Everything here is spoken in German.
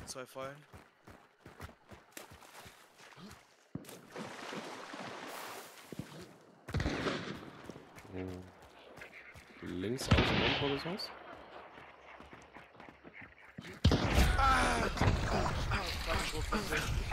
2 Fallen. Links aus dem Montor des Haus. Warte,